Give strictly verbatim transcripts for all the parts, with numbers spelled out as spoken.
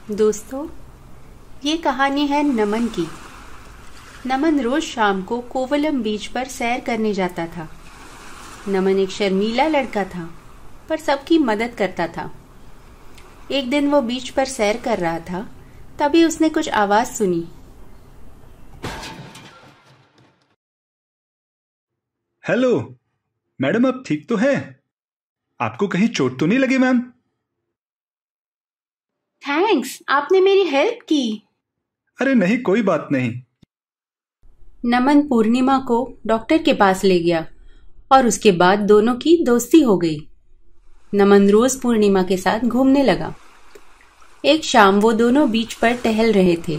दोस्तों, ये कहानी है नमन की। नमन रोज शाम को कोवलम बीच पर सैर करने जाता था। नमन एक शर्मीला लड़का था, पर सबकी मदद करता था। एक दिन वो बीच पर सैर कर रहा था, तभी उसने कुछ आवाज सुनी। हेलो मैडम, आप ठीक तो हैं? आपको कहीं चोट तो नहीं लगी मैम? थैंक्स, आपने मेरी हेल्प की। अरे नहीं, कोई बात नहीं। नमन पूर्णिमा को डॉक्टर के पास ले गया और उसके बाद दोनों की दोस्ती हो गई। नमन रोज पूर्णिमा के साथ घूमने लगा। एक शाम वो दोनों बीच पर टहल रहे थे।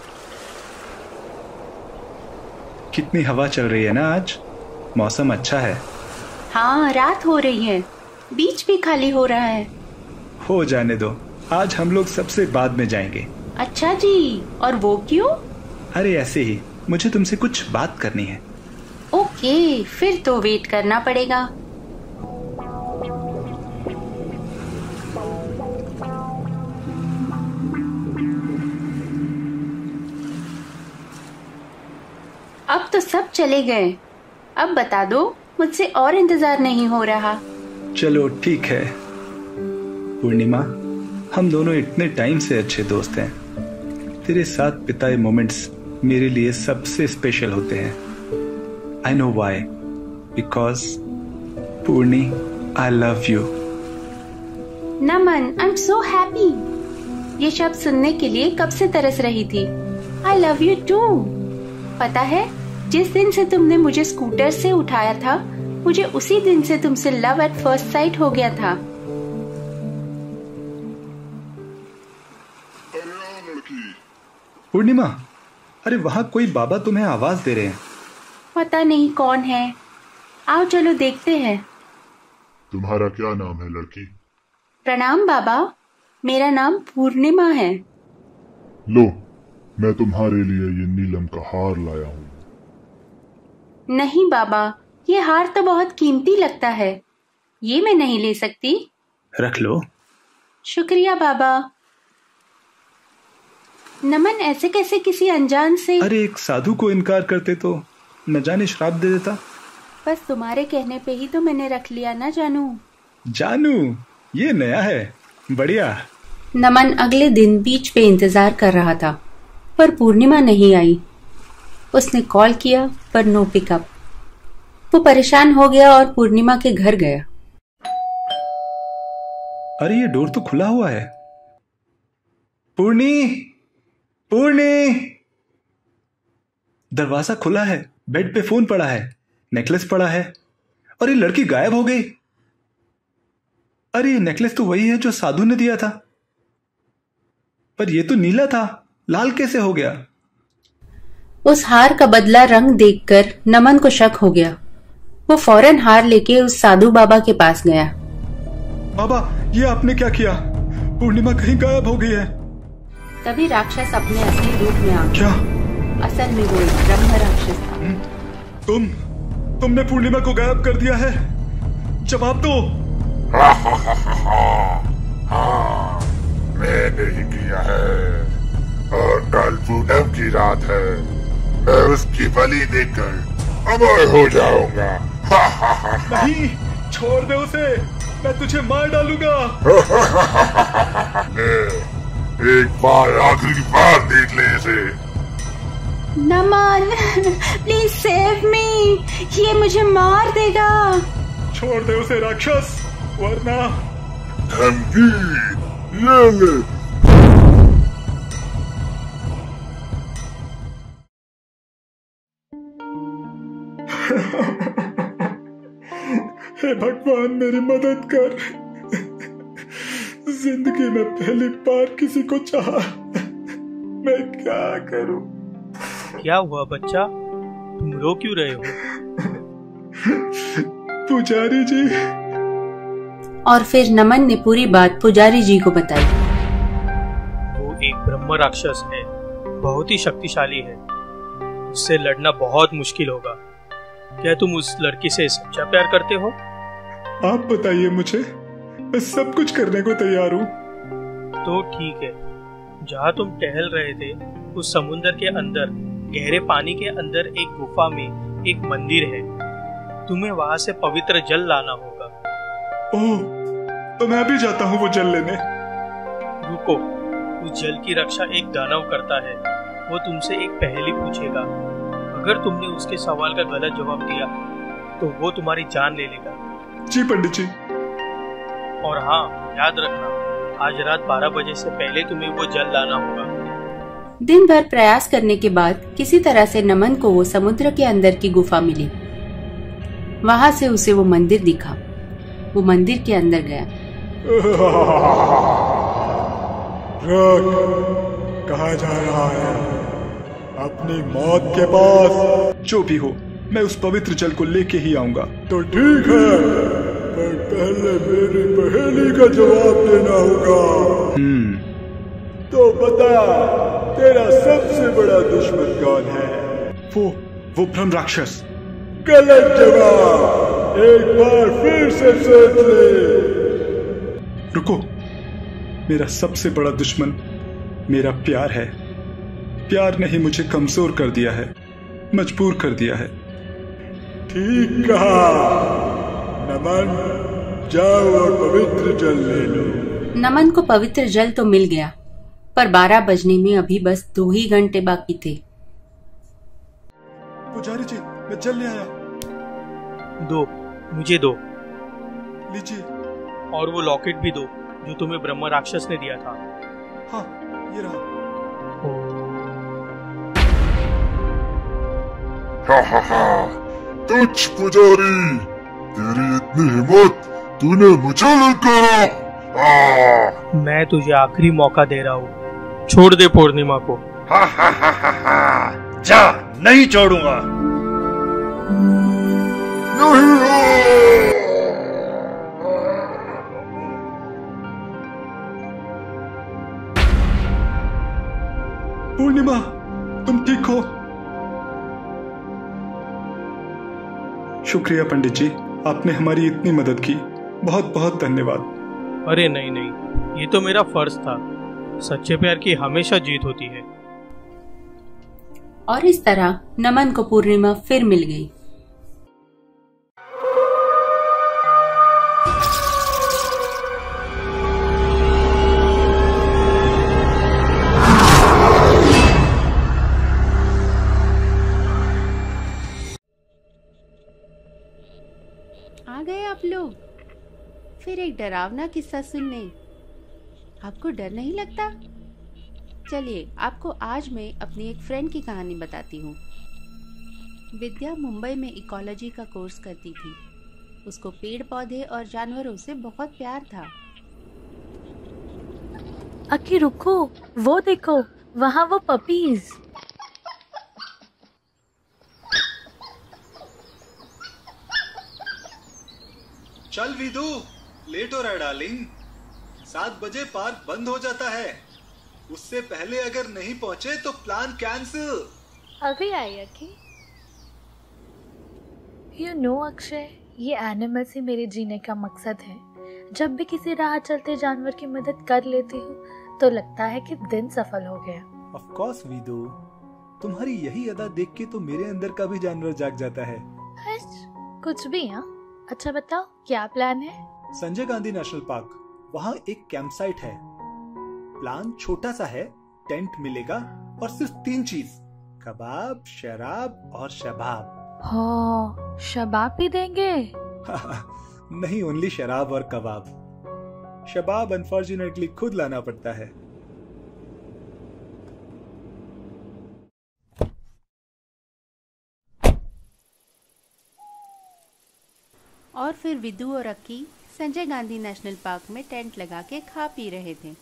कितनी हवा चल रही है ना आज, मौसम अच्छा है। हाँ, रात हो रही है, बीच भी खाली हो रहा है। हो जाने दो, आज हम लोग सबसे बाद में जाएंगे। अच्छा जी, और वो क्यों? अरे ऐसे ही, मुझे तुमसे कुछ बात करनी है। ओके, फिर तो वेट करना पड़ेगा। अब तो सब चले गए। अब बता दो, मुझसे और इंतजार नहीं हो रहा। चलो ठीक है पूर्णिमा, हम दोनों इतने टाइम से अच्छे दोस्त हैं। तेरे साथ बिताए मोमेंट्स मेरे लिए सबसे स्पेशल होते हैं। I know why, because Purni, I love you. Naman, I am so happy. ये शब्द सुनने के लिए कब से तरस रही थी। I love you too. पता है, जिस दिन से तुमने मुझे स्कूटर से उठाया था, मुझे उसी दिन से तुमसे लव एट फर्स्ट साइट हो गया था। पूर्णिमा, अरे वहाँ कोई बाबा तुम्हें आवाज दे रहे हैं। पता नहीं कौन है, आओ चलो देखते हैं। तुम्हारा क्या नाम है लड़की? प्रणाम बाबा, मेरा नाम पूर्णिमा है। लो, मैं तुम्हारे लिए ये नीलम का हार लाया हूँ। नहीं बाबा, ये हार तो बहुत कीमती लगता है, ये मैं नहीं ले सकती। रख लो। शुक्रिया बाबा। नमन ऐसे कैसे किसी अनजान से? अरे एक साधु को इनकार करते तो न जाने श्राप दे देता। बस तुम्हारे कहने पे ही तो मैंने रख लिया ना जानू। जानू, ये नया है, बढ़िया। नमन अगले दिन बीच पे इंतजार कर रहा था, पर पूर्णिमा नहीं आई। उसने कॉल किया पर नो पिकअप। वो परेशान हो गया और पूर्णिमा के घर गया। अरे ये डोर तो खुला हुआ है। पूर्णी, पूर्णी। दरवाजा खुला है, बेड पे फोन पड़ा है, नेकलेस पड़ा है, और ये लड़की गायब हो गई। अरे ये नेकलेस तो वही है जो साधु ने दिया था, पर ये तो नीला था, लाल कैसे हो गया? उस हार का बदला रंग देखकर नमन को शक हो गया। वो फौरन हार लेके उस साधु बाबा के पास गया। बाबा, ये आपने क्या किया? पूर्णिमा कहीं गायब हो गई है। तभी राक्षस अपने असली रूप में आ गया। क्या? असल में वो एक ब्रह्म राक्षस था। तुम तुमने पूर्णिमा को गायब कर दिया है, जवाब दो। हाँ, मैंने ही किया है, और कल पूनम की रात है। मैं उसकी बलि देकर अमर हो जाऊंगा। नहीं, छोड़ दे उसे, मैं तुझे मार डालूंगा। एक बार, आखिरी बार देख ले इसे। नमन, प्लीज सेव मी, ये मुझे मार देगा। छोड़ दे उसे राक्षस, वरना। धमकी ले ले। हे भगवान, मेरी मदद कर। जिंदगी में पहली बार किसी को चाहा, मैं क्या करूं? क्या हुआ बच्चा, तुम रो क्यों रहे हो? पुजारी जी। और फिर नमन ने पूरी बात पुजारी जी को बताई। वो एक ब्रह्म राक्षस है, बहुत ही शक्तिशाली है, उससे लड़ना बहुत मुश्किल होगा। क्या तुम उस लड़की से सच्चा प्यार करते हो? आप बताइए मुझे, मैं सब कुछ करने को तैयार हूँ। तो ठीक है, जहाँ तुम टहल रहे थे उस समुद्र के अंदर गहरे पानी के अंदर एक गुफा में एक मंदिर है। तुम्हें वहां से पवित्र जल लाना होगा। ओह, तो मैं भी जाता हूँ वो जल लेने। रुको, उस जल की रक्षा एक दानव करता है। वो तुमसे एक पहेली पूछेगा। अगर तुमने उसके सवाल का गलत जवाब दिया तो वो तुम्हारी जान ले लेगा। जी पंडित जी। और हाँ, याद रखना, आज रात बारह बजे से पहले तुम्हें वो जल लाना होगा। दिन भर प्रयास करने के बाद किसी तरह से नमन को वो समुद्र के अंदर की गुफा मिली। वहां से उसे वो मंदिर दिखा। वो मंदिर के अंदर गया। कहाँ जा रहा है? अपनी मौत के पास। जो भी हो, मैं उस पवित्र जल को लेके ही आऊंगा। तो ठीक है, पर पहले मेरी पहेली का जवाब देना होगा। हम्म तो बता, तेरा सबसे बड़ा दुश्मन कौन है? वो वो ब्रह्म राक्षस। गलत जवाब। एक बार फिर से सोच ले। रुको, मेरा सबसे बड़ा दुश्मन मेरा प्यार है। प्यार ने ही मुझे कमजोर कर दिया है, मजबूर कर दिया है। ठीक कहा। नमन, जाओ और पवित्र जल ले लो। नमन को पवित्र जल तो मिल गया, पर बारह बजने में अभी बस दो ही घंटे बाकी थे। पुजारी जी, मैं जल ले आया। दो, मुझे दो। लीजिए। और वो लॉकेट भी दो जो तुम्हें ब्रह्म राक्षस ने दिया था। हाँ, ये रहा। हा हा हा, तुझ पुजारी, तेरी इतनी हिम्मत, तूने मुझे ललकारा। मैं तुझे आखिरी मौका दे रहा हूँ, छोड़ दे पूर्णिमा को। हा हा हा हा हा, जा, नहीं छोड़ूंगा। नहीं। पूर्णिमा, तुम ठीक हो? शुक्रिया पंडित जी, आपने हमारी इतनी मदद की। बहुत बहुत धन्यवाद। अरे नहीं नहीं, ये तो मेरा फर्ज था। सच्चे प्यार की हमेशा जीत होती है। और इस तरह नमन को पूर्णिमा फिर मिल गई। आ गए आप लोग फिर एक डरावना किस्सा सुनने। आपको डर नहीं लगता? चलिए, आपको आज मैं अपनी एक फ्रेंड की कहानी बताती हूँ। विद्या मुंबई में इकोलॉजी का कोर्स करती थी। उसको पेड़ पौधे और जानवरों से बहुत प्यार था। अक्की रुको, वो देखो, वहाँ वो पपीज। चल विदु, लेट हो रहा है डार्लिंग। सात बजे पार्क बंद हो जाता है। उससे पहले अगर नहीं पहुंचे तो प्लान कैंसिल। अभी आई अक्की। यू नो अक्षय, ये एनिमल्स ही मेरे जीने का मकसद है। जब भी किसी राह चलते जानवर की मदद कर लेती हूँ तो लगता है कि दिन सफल हो गया। ऑफ कोर्स विदु, तुम्हारी यही अदा देख के तो मेरे अंदर का भी जानवर जाग जाता है। कुछ भी। हाँ, अच्छा बताओ, क्या प्लान है? संजय गांधी नेशनल पार्क, वहाँ एक कैंप साइट है। प्लान छोटा सा है, टेंट मिलेगा और सिर्फ तीन चीज, कबाब, शराब और शबाब। हाँ, शबाब भी देंगे? नहीं, ओनली शराब और कबाब। शबाब अनफॉर्चुनेटली खुद लाना पड़ता है। और फिर विदु और अक्की संजय गांधी नेशनल पार्क में टेंट लगा के खा पी रहे थे।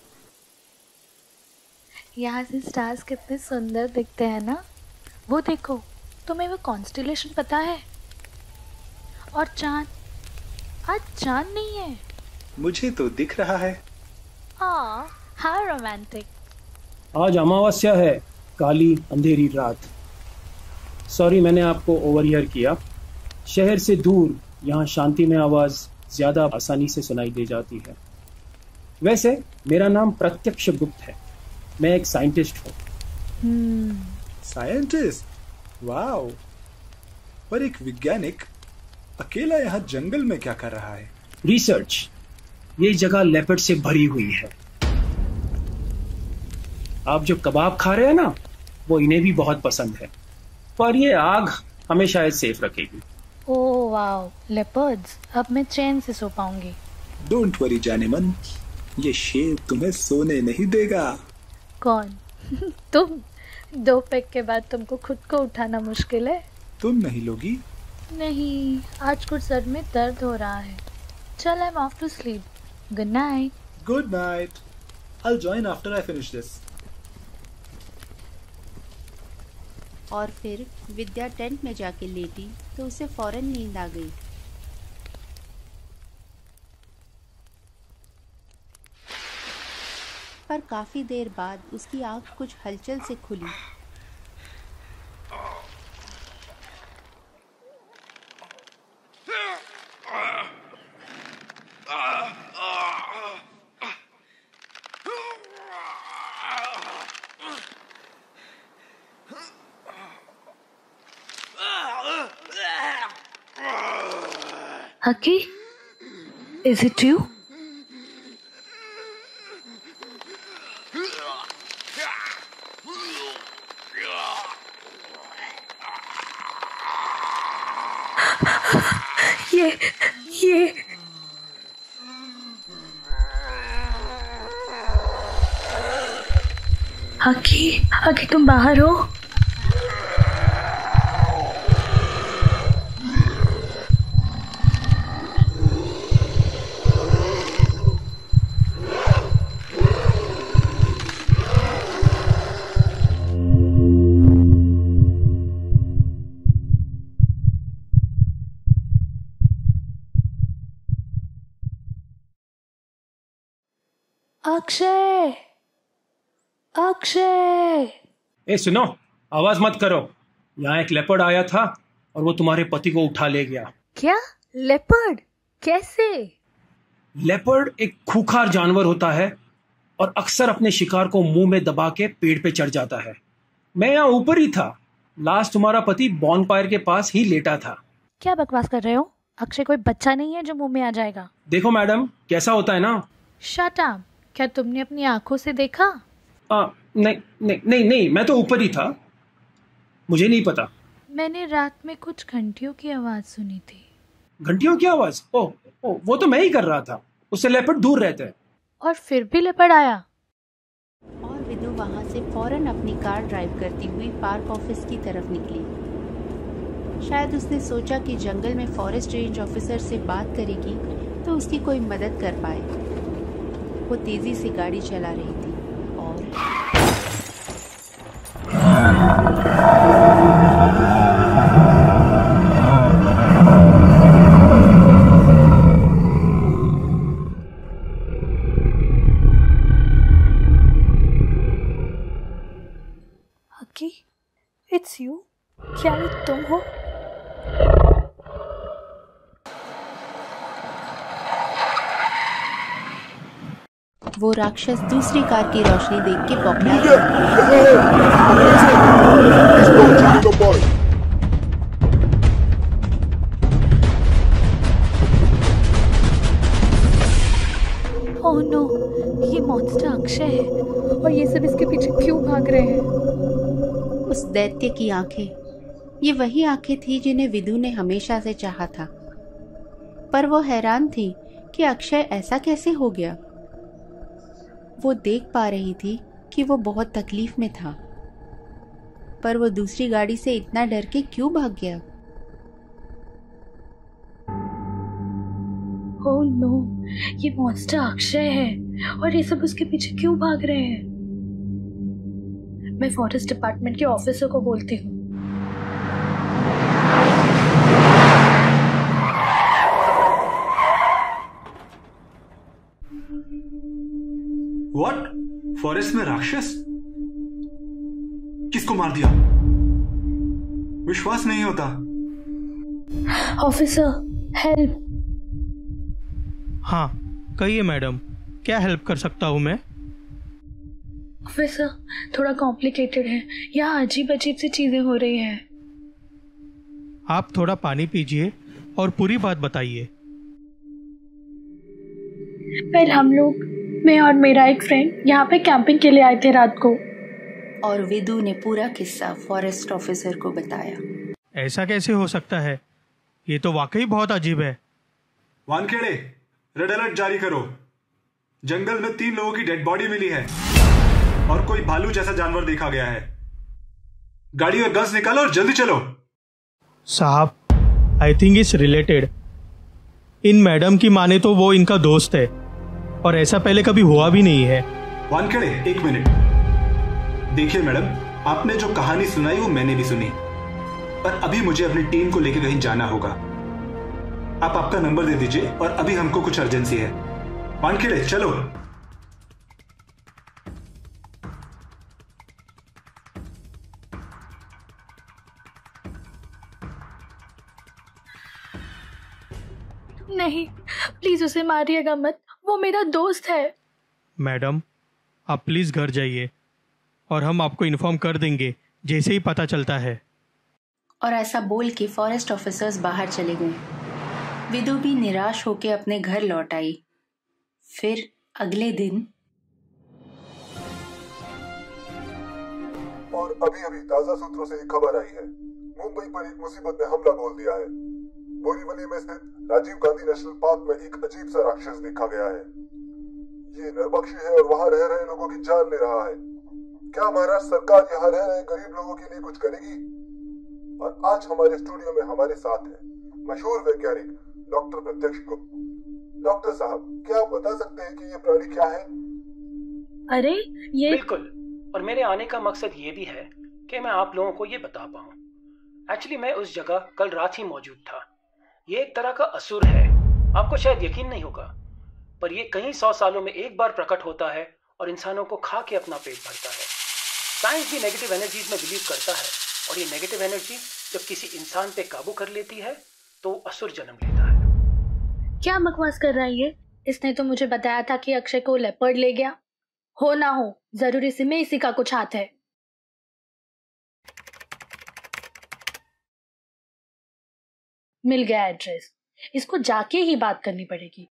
यहाँ से स्टार्स कितने सुंदर दिखते हैं ना। वो देखो, तुम्हें वो कॉन्स्टेलेशन पता है? और चांद, आज चांद नहीं है। मुझे तो दिख रहा है। हाँ, हाउ रोमांटिक। आज अमावस्या है, काली अंधेरी रात। सॉरी, मैंने आपको ओवरहियर किया। शहर से दूर यहाँ शांति में आवाज ज्यादा आसानी से सुनाई दे जाती है। वैसे मेरा नाम प्रत्यक्ष गुप्त है। मैं एक साइंटिस्ट हूँ। Hmm scientist? वाओ! पर एक वैज्ञानिक अकेला यहाँ जंगल में क्या कर रहा है? रिसर्च। ये जगह लेपर्ड से भरी हुई है। आप जो कबाब खा रहे हैं ना, वो इन्हें भी बहुत पसंद है, पर ये आग हमें शायद सेफ रखेगी। ओह वाओ, लेपर्ड्स, अब मैं चैन से सो पाऊंगी। डोंट वरी जानेमन, ये शेर तुम्हें सोने नहीं देगा। कौन? तुम? दो पैक के बाद तुमको खुद को उठाना मुश्किल है। तुम नहीं लोगी? नहीं, आज कुछ सर में दर्द हो रहा है। चल, I am off to sleep. Good night. Good night. I will join after I finish this. और फिर विद्या टेंट में जाके लेटी तो उसे फौरन नींद आ गई। पर काफी देर बाद उसकी आंख कुछ हलचल से खुली। Haki, is it you? ये ये हकी, हकी तुम बाहर हो? अक्षय, अक्षय! ए सुनो, आवाज मत करो। यहाँ एक लेपर्ड आया था और वो तुम्हारे पति को उठा ले गया। क्या? लेपर्ड? कैसे? लेपर्ड एक खूंखार जानवर होता है और अक्सर अपने शिकार को मुंह में दबा के पेड़ पे चढ़ जाता है। मैं यहाँ ऊपर ही था। लास्ट तुम्हारा पति बॉनफायर के पास ही लेटा था। क्या बकवास कर रहे हो? अक्षय कोई बच्चा नहीं है जो मुंह में आ जाएगा। देखो मैडम, कैसा होता है ना। Shut up! क्या तुमने अपनी आंखों से देखा? आ, नहीं नहीं नहीं नहीं मैं तो ऊपर ही था, मुझे नहीं पता। मैंने रात में कुछ घंटियों की आवाज सुनी थी। घंटियों की आवाज? ओ, ओ वो तो मैं ही कर रहा था। उससे लेपर्ड दूर रहते हैं। और फिर भी लेपर्ड आया? और विदु वहां से फौरन अपनी कार ड्राइव करती हुई पार्क ऑफिस की तरफ निकली। शायद उसने सोचा कि जंगल में फॉरेस्ट रेंज ऑफिसर से बात करेगी तो उसकी कोई मदद कर पाए। वो तेजी से गाड़ी चला रही थी और हकी, इट्स यू। क्या ये तुम हो? वो राक्षस दूसरी कार की रोशनी देख के बौखला ओह नो, ये मॉन्स्टर अक्षय है और ये सब इसके पीछे क्यों भाग रहे हैं? उस दैत्य की आंखें, ये वही आंखें थी जिन्हें विदु ने हमेशा से चाहा था। पर वो हैरान थी कि अक्षय ऐसा कैसे हो गया। वो देख पा रही थी कि वो बहुत तकलीफ में था, पर वो दूसरी गाड़ी से इतना डर के क्यों भाग गया? ओह नो, ये मॉन्स्टर अक्षय है और ये सब उसके पीछे क्यों भाग रहे हैं? मैं फॉरेस्ट डिपार्टमेंट के ऑफिसर को बोलती हूँ। What? फॉरेस्ट में राक्षस? किसको मार दिया? विश्वास नहीं होता। Officer, help! हाँ, कहिए मैडम, क्या हेल्प कर सकता हूँ मैं? ऑफिसर, थोड़ा कॉम्प्लिकेटेड है, यहाँ अजीब अजीब सी चीजें हो रही हैं। आप थोड़ा पानी पीजिए और पूरी बात बताइए। वेल, हम लोग, मैं और मेरा एक फ्रेंड यहाँ पे कैंपिंग के लिए आए थे रात को। और विदु ने पूरा किस्सा फॉरेस्ट ऑफिसर को बताया। ऐसा कैसे हो सकता है? ये तो वाकई बहुत अजीब है। वानखेड़े, रेड अलर्ट जारी करो। जंगल में तीन लोगों की डेड बॉडी मिली है और कोई भालू जैसा जानवर देखा गया है। गाड़ी और गन्स निकालो और जल्दी चलो। साहब, आई थिंक इट्स रिलेटेड। इन मैडम की माने तो वो इनका दोस्त है और ऐसा पहले कभी हुआ भी नहीं है। वानखेड़े, एक मिनट। देखिए मैडम, आपने जो कहानी सुनाई वो मैंने भी सुनी, पर अभी मुझे अपनी टीम को लेकर कहीं जाना होगा। आप आपका नंबर दे दीजिए और अभी हमको कुछ अर्जेंसी है। वानखेड़े, चलो। नहीं, प्लीज उसे मारिएगा मत, वो मेरा दोस्त है। मैडम, आप प्लीज घर जाइए और हम आपको इन्फॉर्म कर देंगे जैसे ही पता चलता है। और ऐसा बोल के फॉरेस्ट ऑफिसर्स बाहर चले गए। विदु भी निराश होकर अपने घर लौट आई। फिर अगले दिन और अभी अभी ताजा सूत्रों से एक खबर आई है। मुंबई पर एक मुसीबत ने हमला बोल दिया है। बोरीवली में स्थित राजीव गांधी नेशनल पार्क में एक अजीब सा राक्षस देखा गया है। ये नरभक्षी है और वहां रह रहे लोगों की जान ले रहा है। क्या महाराष्ट्र सरकार यहाँ रह रहे गरीब लोगों के लिए कुछ करेगी? और आज हमारे स्टूडियो में हमारे साथ है मशहूर वैज्ञानिक डॉक्टर प्रत्यक्ष गुप्त। डॉक्टर साहब, क्या आप बता सकते हैं कि ये प्राणी क्या है? अरे ये बिल्कुल, और मेरे आने का मकसद ये भी है कि मैं आप लोगों को ये बता पाऊँ। एक्चुअली मैं उस जगह कल रात ही मौजूद था। ये एक तरह का असुर है। आपको शायद यकीन नहीं होगा, पर ये कई सौ सालों में एक बार प्रकट होता है और इंसानों को खा के अपना पेट भरता है। साइंस भी नेगेटिव एनर्जीज में बिलीव करता है, और ये नेगेटिव एनर्जी जब किसी इंसान पे काबू कर लेती है तो असुर जन्म लेता है। क्या बकवास कर रहा है ये? इसने तो मुझे बताया था कि अक्षय को लेपर्ड ले गया। हो ना हो, जरूर इसी में इसी का कुछ हाथ है। मिल गया एड्रेस, इसको जाके ही बात करनी पड़ेगी।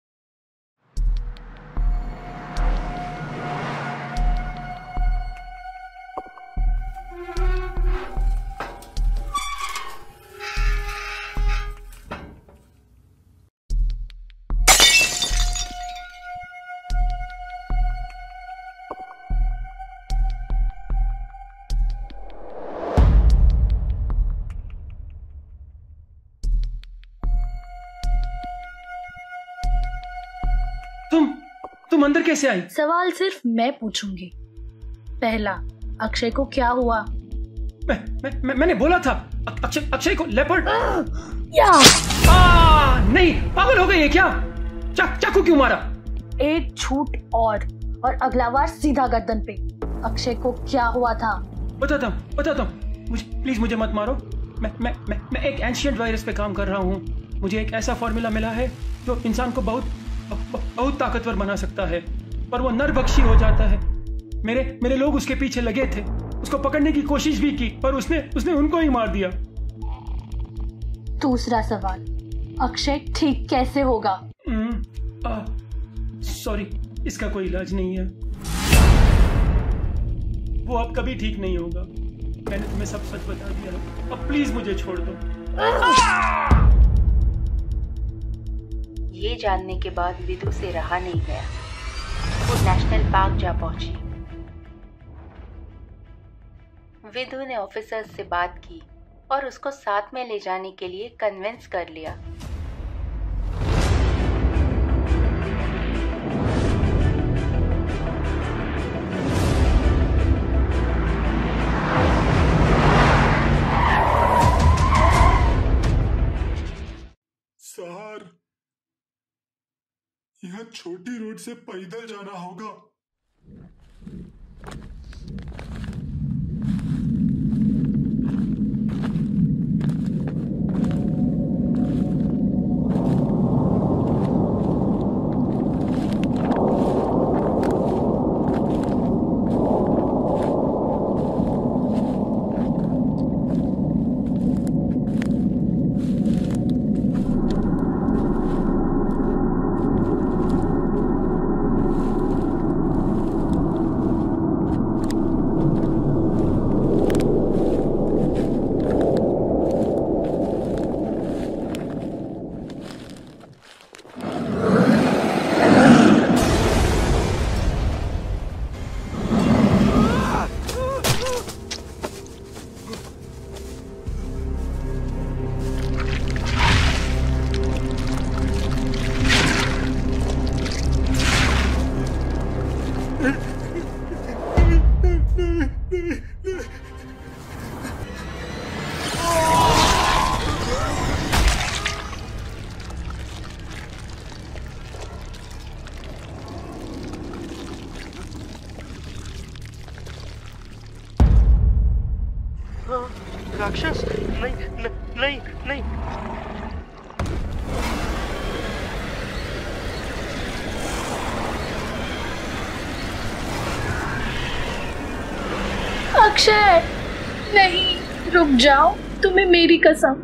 तुम तुम अंदर कैसे आई? सवाल सिर्फ मैं पूछूंगी। पहला, अक्षय को क्या हुआ? मैं, मैं, मैं मैंने बोला था अक्षय अक्षय को लेपर्ड। या आ, नहीं, पागल हो गई है क्या? चा, चाकू क्यों मारा? एक झूठ और और अगला बार सीधा गर्दन पे। अक्षय को क्या हुआ था? बताता हूँ बताता हूँ मुझे प्लीज मुझे मत मारो। मैं मैं मैं मैं एक एंशिएंट वायरस पे काम कर रहा हूँ। मुझे एक ऐसा फॉर्मूला मिला है जो इंसान को बहुत बहुत ताकतवर बना सकता है, पर वो नरभक्षी हो जाता है। मेरे मेरे लोग उसके पीछे लगे थे, उसको पकड़ने की कोशिश भी की, पर उसने उसने उनको ही मार दिया। दूसरा सवाल, अक्षय ठीक कैसे होगा? सॉरी, इसका कोई इलाज नहीं है। वो अब कभी ठीक नहीं होगा। मैंने तुम्हें सब सच बता दिया, अब प्लीज मुझे छोड़ दो। ये जानने के बाद विदु से रहा नहीं गया। वो नेशनल पार्क जा पहुंची। विदु ने ऑफिसर्स से बात की और उसको साथ में ले जाने के लिए कन्विंस कर लिया। सर, यह छोटी रोड से पैदल जाना होगा। राक्षस? नहीं न, नहीं नहीं। अक्षय नहीं, रुक जाओ, तुम्हें मेरी कसम।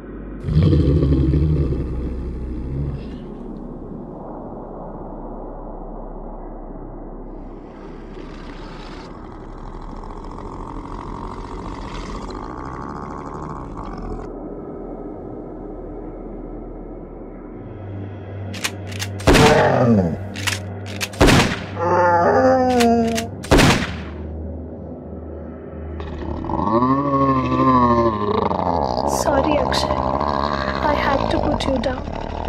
Sorry, Akshay. I had to put you down.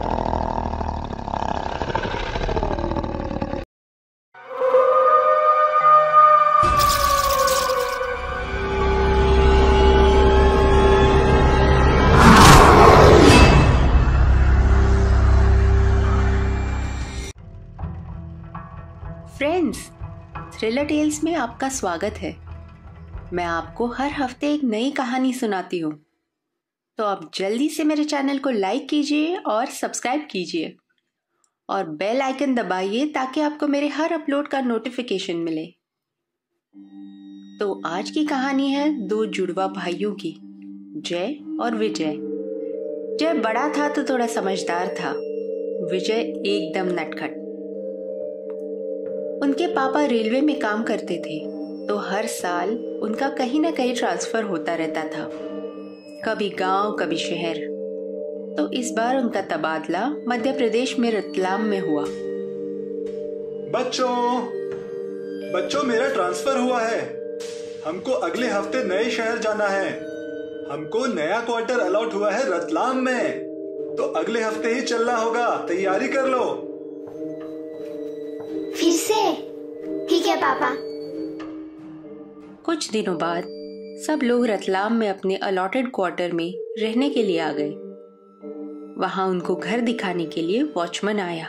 Friends, thriller tales में आपका स्वागत है। मैं आपको हर हफ्ते एक नई कहानी सुनाती हूँ, तो आप जल्दी से मेरे चैनल को लाइक कीजिए और सब्सक्राइब कीजिए और बेल आइकन दबाइए ताकि आपको मेरे हर अपलोड का नोटिफिकेशन मिले। तो आज की कहानी है दो जुड़वा भाइयों की, जय और विजय। जय बड़ा था तो थोड़ा समझदार था, विजय एकदम नटखट। उनके पापा रेलवे में काम करते थे, तो हर साल उनका कहीं ना कहीं ट्रांसफर होता रहता था, कभी गांव कभी शहर। तो इस बार उनका तबादला मध्य प्रदेश में रतलाम में हुआ। बच्चों बच्चों मेरा ट्रांसफर हुआ है। हमको अगले हफ्ते नए शहर जाना है। हमको नया क्वार्टर अलॉट हुआ है रतलाम में, तो अगले हफ्ते ही चलना होगा। तैयारी कर लो। फिर से? ठीक है पापा। कुछ दिनों बाद सब लोग रतलाम में अपने अलॉटेड क्वार्टर में रहने के लिए आ गए। वहां उनको घर दिखाने के लिए वॉचमैन आया।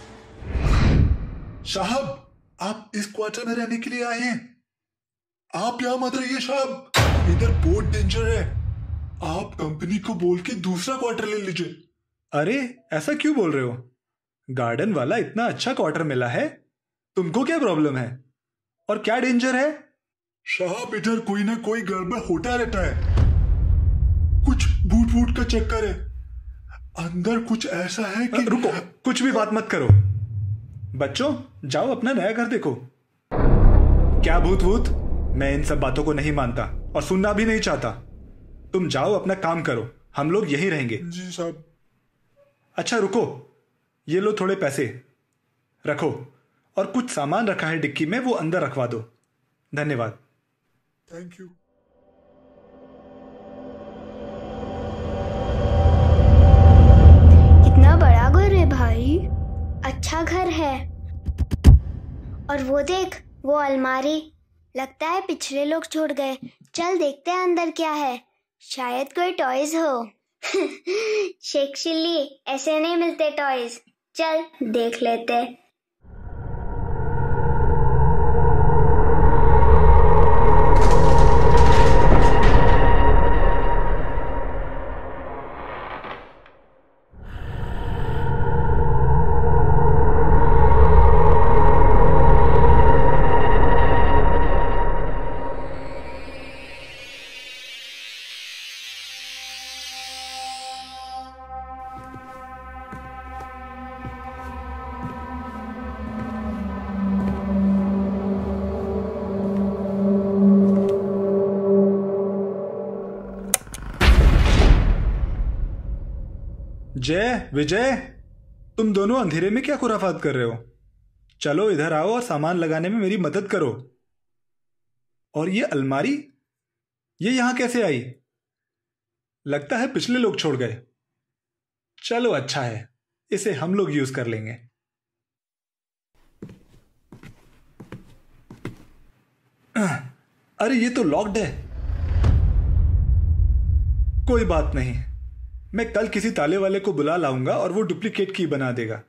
साहब, आप इस क्वार्टर में रहने के लिए आए हैं? आप यहाँ मत रहिए साहब, इधर बहुत डेंजर है। आप कंपनी को बोल के दूसरा क्वार्टर ले लीजिए। अरे ऐसा क्यों बोल रहे हो? गार्डन वाला इतना अच्छा क्वार्टर मिला है, तुमको क्या प्रॉब्लम है? और क्या डेंजर है? साहब, इधर कोई ना कोई गड़बड़ होता रहता है। कुछ भूत भूत का चक्कर है। अंदर कुछ ऐसा है कि... रुको, कुछ भी बात मत करो। बच्चों, जाओ अपना नया घर देखो। क्या भूत भूत? मैं इन सब बातों को नहीं मानता और सुनना भी नहीं चाहता। तुम जाओ अपना काम करो, हम लोग यहीं रहेंगे। जी साहब। अच्छा रुको, ये लो थोड़े पैसे रखो, और कुछ सामान रखा है डिक्की में, वो अंदर रखवा दो। धन्यवाद। Thank you. कितना बड़ा घर है भाई, अच्छा घर है। और वो देख, वो अलमारी, लगता है पिछले लोग छोड़ गए। चल देखते हैं अंदर क्या है, शायद कोई टॉयज हो। शेख चिल्ली, ऐसे नहीं मिलते टॉयज। चल देख लेते। जय, विजय, तुम दोनों अंधेरे में क्या खुराफात कर रहे हो? चलो इधर आओ और सामान लगाने में मेरी मदद करो। और ये अलमारी, ये यहां कैसे आई? लगता है पिछले लोग छोड़ गए। चलो अच्छा है, इसे हम लोग यूज कर लेंगे। अरे ये तो लॉक्ड है। कोई बात नहीं, मैं कल किसी ताले वाले को बुला लाऊंगा और वो डुप्लीकेट की बना देगा।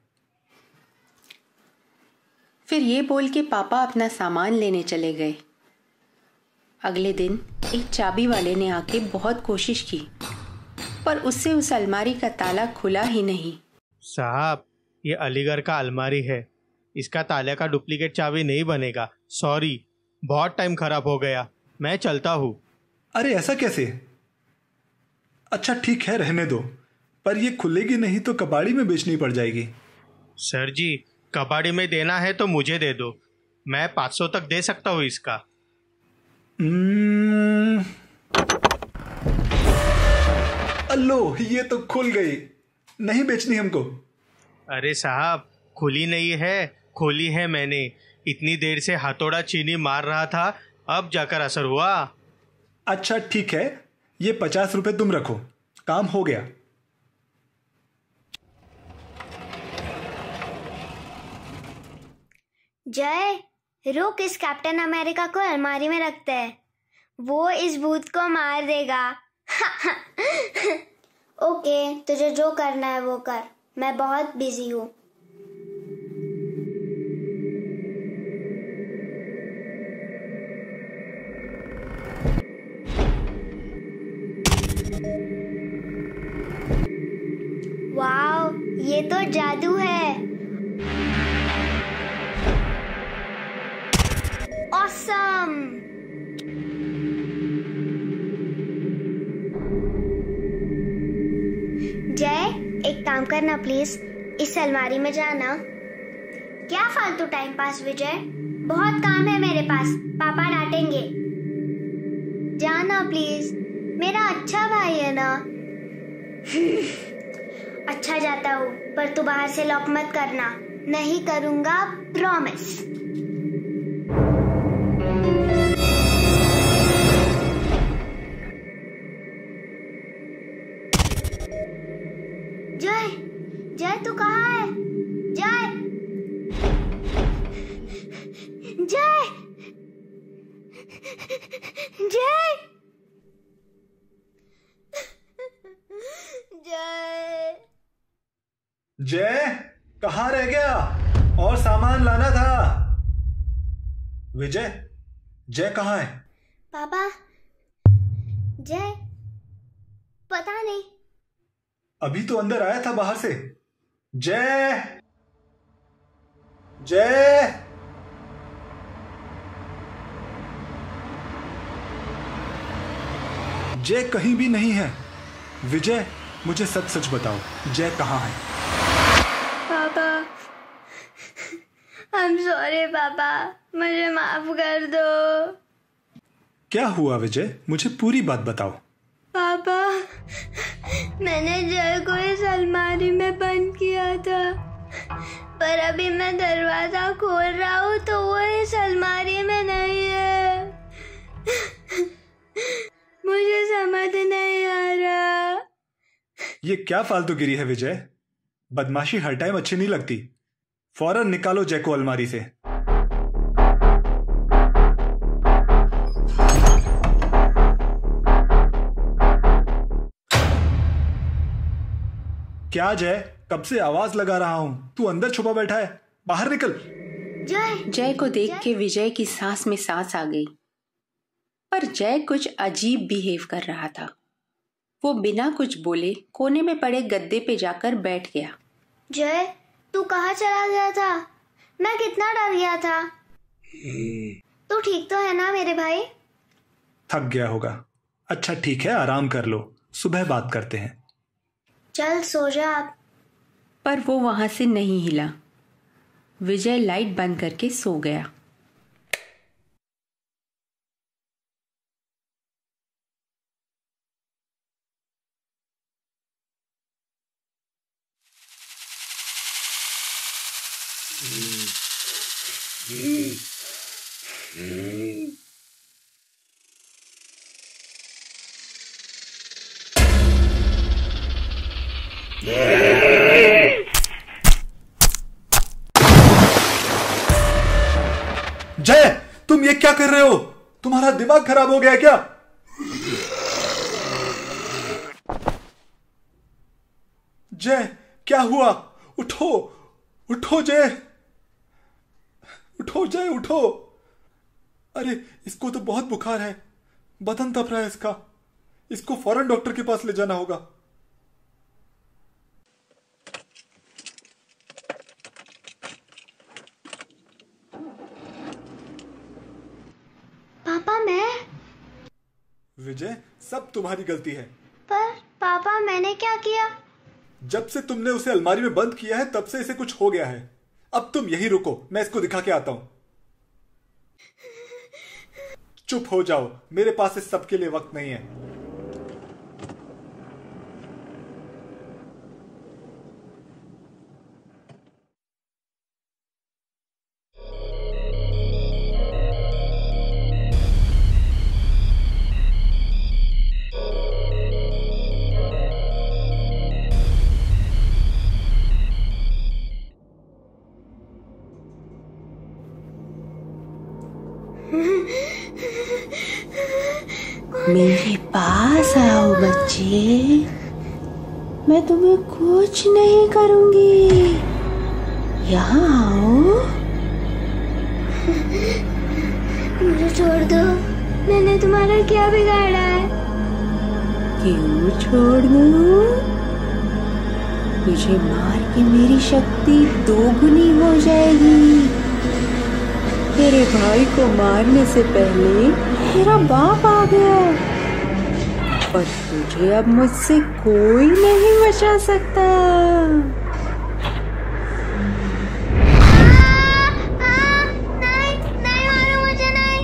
फिर ये बोल के पापा अपना सामान लेने चले गए। अगले दिन एक चाबी वाले ने आके बहुत कोशिश की, पर उससे उस अलमारी का ताला खुला ही नहीं। साहब, ये अलीगढ़ का अलमारी है, इसका ताले का डुप्लीकेट चाबी नहीं बनेगा। सॉरी, बहुत टाइम खराब हो गया, मैं चलता हूँ। अरे ऐसा कैसे? अच्छा ठीक है, रहने दो, पर ये खुलेगी नहीं तो कबाड़ी में बेचनी पड़ जाएगी। सर जी, कबाड़ी में देना है तो मुझे दे दो, मैं पाँच सौ तक दे सकता हूँ इसका। hmm... अल्लो, ये तो खुल गई, नहीं बेचनी हमको। अरे साहब, खुली नहीं है, खोली है मैंने। इतनी देर से हथौड़ा चीनी मार रहा था, अब जाकर असर हुआ। अच्छा ठीक है, ये पचास रुपए तुम रखो, काम हो गया। जय, रुक, इस कैप्टन अमेरिका को अलमारी में रखते हैं, वो इस भूत को मार देगा। ओके, तुझे जो करना है वो कर, मैं बहुत बिजी हूँ। वाओ, ये तो जादू है। ऑसम। जय, एक काम करना प्लीज, इस अलमारी में जाना। क्या फालतू टाइम पास विजय, बहुत काम है मेरे पास, पापा डांटेंगे। जाना प्लीज, मेरा अच्छा भाई है ना। अच्छा जाता हूँ, पर तू बाहर से लॉक मत करना। नहीं करूँगा, प्रॉमिस। जय, जय तू कहाँ है? जय, जय, जय, जय। जय, कहाँ रह गया? और सामान लाना था। विजय, जय कहाँ है? पापा, जय पता नहीं। अभी तो अंदर आया था बाहर से। जय, जय, जय कहीं भी नहीं है। विजय, मुझे सच सच बताओ, जय कहाँ है? पापा, I'm sorry पापा, मुझे माफ कर दो। क्या हुआ विजय, मुझे पूरी बात बताओ। पापा, मैंने जय को इस अलमारी में बंद किया था, पर अभी मैं दरवाजा खोल रहा हूँ तो वो इस अलमारी में नहीं है। मुझे समझ नहीं आ रहा। ये क्या फालतूगिरी है विजय? बदमाशी हर टाइम अच्छी नहीं लगती। फौरन निकालो जय को अलमारी से। क्या जय, कब से आवाज लगा रहा हूं, तू अंदर छुपा बैठा है, बाहर निकल। जय, जय को देख के विजय की सांस में सांस आ गई, पर जय कुछ अजीब बिहेव कर रहा था। वो बिना कुछ बोले कोने में पड़े गद्दे पे जाकर बैठ गया। जय, तू कहाँ चला गया था? मैं कितना डर गया था। तू ठीक तो है ना मेरे भाई? थक गया होगा। अच्छा ठीक है, आराम कर लो, सुबह बात करते हैं। चल सो जा आप। पर वो वहां से नहीं हिला। विजय लाइट बंद करके सो गया। जय, तुम ये क्या कर रहे हो? तुम्हारा दिमाग खराब हो गया क्या? जय, क्या हुआ? उठो, उठो जय, उठो जय, उठो। अरे इसको तो बहुत बुखार है, बदन तप रहा है इसका। इसको फौरन डॉक्टर के पास ले जाना होगा। पापा मैं विजय, सब तुम्हारी गलती है। पर पापा मैंने क्या किया? जब से तुमने उसे अलमारी में बंद किया है तब से इसे कुछ हो गया है। अब तुम यहीं रुको, मैं इसको दिखा के आता हूं। चुप हो जाओ, मेरे पास इस सब के लिए वक्त नहीं है। मेरे पास आओ बच्चे, मैं तुम्हें कुछ नहीं करूंगी। यहाँ आओ। मुझे छोड़ दो, मैंने तुम्हारा क्या बिगाड़ा है? क्यों छोड़ दूं? तुझे मार के मेरी शक्ति दोगुनी हो जाएगी। तेरे भाई को मारने से पहले मेरा बाप आ गया और तुझे अब मुझसे कोई नहीं बचा सकता। आ, आ, नहीं, नहीं मारो मुझे, नहीं।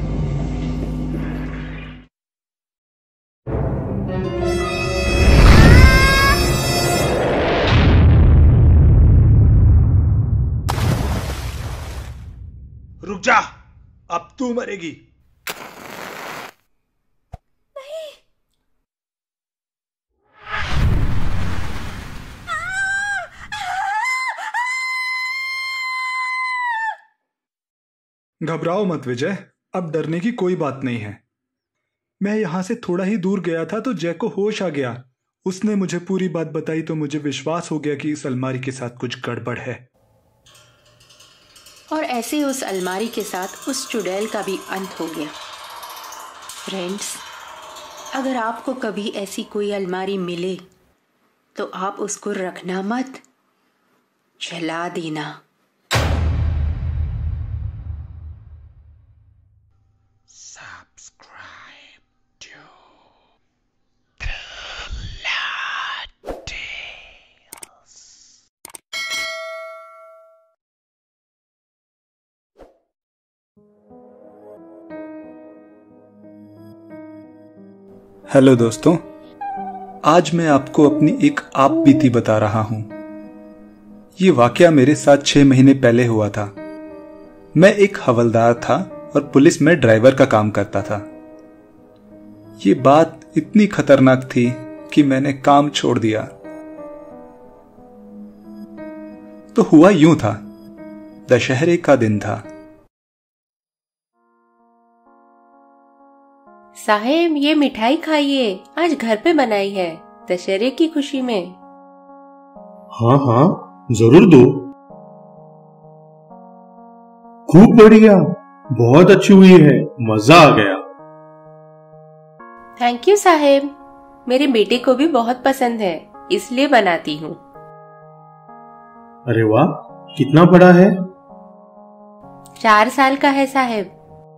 रुक जा, अब तू मरेगी। घबराओ मत विजय, अब डरने की कोई बात नहीं है। मैं यहां से थोड़ा ही दूर गया था तो जय को होश आ गया। उसने मुझे पूरी बात बताई तो मुझे विश्वास हो गया कि इस अलमारी के साथ कुछ गड़बड़ है। और ऐसे उस अलमारी के साथ उस चुड़ैल का भी अंत हो गया। फ्रेंड्स, अगर आपको कभी ऐसी कोई अलमारी मिले तो आप उसको रखना मत, जला देना। हेलो दोस्तों, आज मैं आपको अपनी एक आप बीती बता रहा हूं। ये वाकया मेरे साथ छह महीने पहले हुआ था। मैं एक हवलदार था और पुलिस में ड्राइवर का काम करता था। ये बात इतनी खतरनाक थी कि मैंने काम छोड़ दिया। तो हुआ यूं था, दशहरे का दिन था। साहेब, ये मिठाई खाइए, आज घर पे बनाई है दशहरे की खुशी में। हाँ हाँ जरूर दो। खूब बढ़िया, बहुत अच्छी हुई है, मजा आ गया। थैंक यू साहेब, मेरे बेटे को भी बहुत पसंद है, इसलिए बनाती हूँ। अरे वाह, कितना बड़ा है? चार साल का है साहेब।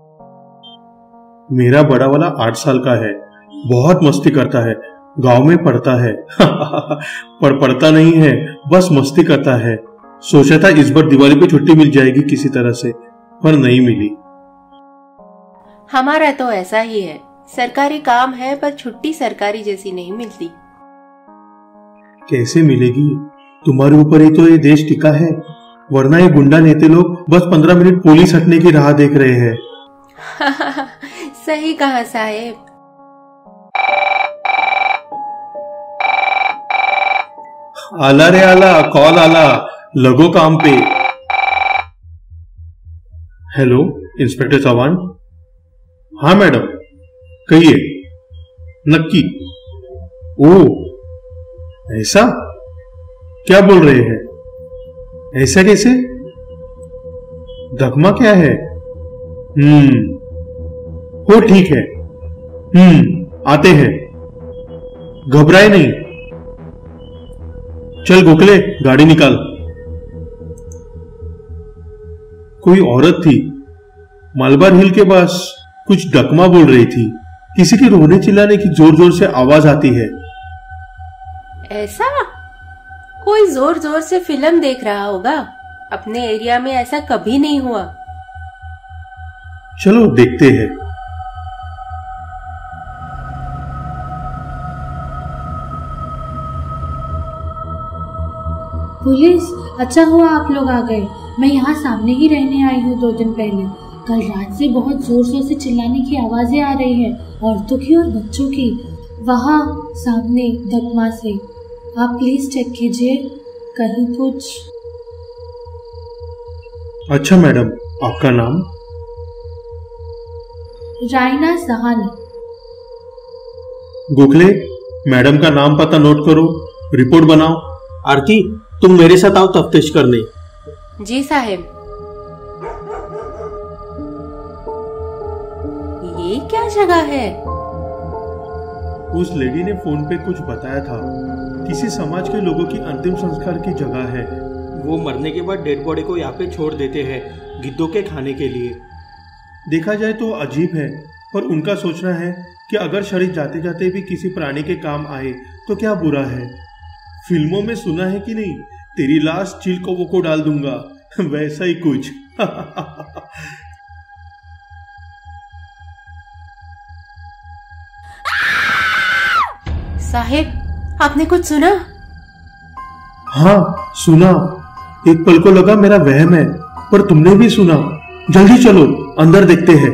मेरा बड़ा वाला आठ साल का है, बहुत मस्ती करता है, गांव में पढ़ता है। पर पढ़ता नहीं है, बस मस्ती करता है। सोचा था इस बार दिवाली पे छुट्टी मिल जाएगी किसी तरह से, पर नहीं मिली। हमारा तो ऐसा ही है, सरकारी काम है पर छुट्टी सरकारी जैसी नहीं मिलती। कैसे मिलेगी? तुम्हारे ऊपर ही तो ये देश टिका है, वरना ये गुंडा नेते लोग बस पंद्रह मिनट पुलिस हटने की राह देख रहे हैं। सही कहा साहेब। आला रे आला, कॉल आला, लगो काम पे। Hello inspector Chauhan. हाँ मैडम, कहिए। नक्की? ओ ऐसा? क्या बोल रहे हैं? ऐसा कैसे? धकमा क्या है? हम्म हो ठीक है, हम्म आते हैं, घबराए नहीं। चल गोखले, गाड़ी निकाल। कोई औरत थी, मलबार हिल के पास कुछ डकमा बोल रही थी। किसी के रोने चिल्लाने की जोर जोर से आवाज आती है। ऐसा? कोई जोर जोर से फिल्म देख रहा होगा। अपने एरिया में ऐसा कभी नहीं हुआ। चलो देखते हैं। पुलिस, अच्छा हुआ आप लोग आ गए। मैं यहाँ सामने ही रहने आई हूँ दो दिन पहले। कल रात से बहुत जोर जोर से चिल्लाने की आवाजें आ रही है, औरतों की और बच्चों की, वहाँ सामने दकमा से। आप प्लीज चेक कीजिए, कहीं कुछ। अच्छा मैडम, आपका नाम? रायना सहानी। गोखले, मैडम का नाम पता नोट करो, रिपोर्ट बनाओ। आरती, तुम मेरे साथ आओ तफ्तीश करने। जी साहब। ये क्या जगह है? उस लेडी ने फोन पे कुछ बताया था। किसी समाज के लोगों की अंतिम संस्कार की जगह है। वो मरने के बाद डेड बॉडी को यहाँ पे छोड़ देते हैं, गिद्धों के खाने के लिए। देखा जाए तो अजीब है, पर उनका सोचना है कि अगर शरीर जाते जाते भी किसी प्राणी के काम आए तो क्या बुरा है। फिल्मों में सुना है कि नहीं, तेरी लाश चील कौवों को डाल दूंगा, वैसा ही कुछ। साहेब, आपने कुछ सुना? हाँ सुना। एक पल को लगा मेरा वहम है, पर तुमने भी सुना। जल्दी चलो, अंदर देखते हैं।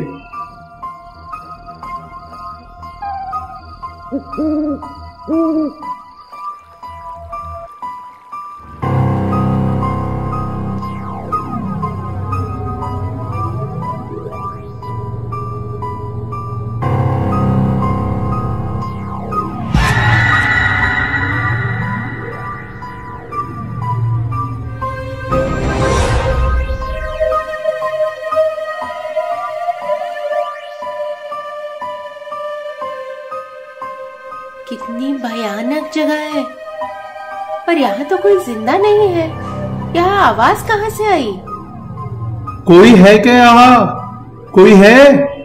कितनी भयानक जगह है, पर यहाँ तो कोई जिंदा नहीं है। यहाँ आवाज कहाँ से आई? कोई है क्या यहाँ? कोई है?